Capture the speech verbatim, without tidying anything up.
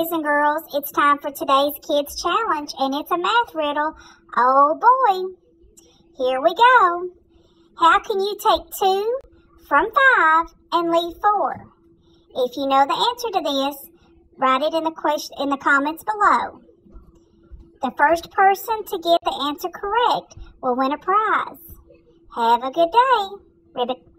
boys and girls, it's time for today's Kids Challenge, and it's a math riddle. Oh boy, here we go. How can you take two from five and leave four? If you know the answer to this, write it in the question in the comments below. The first person to get the answer correct will win a prize. Have a good day. Ribbit.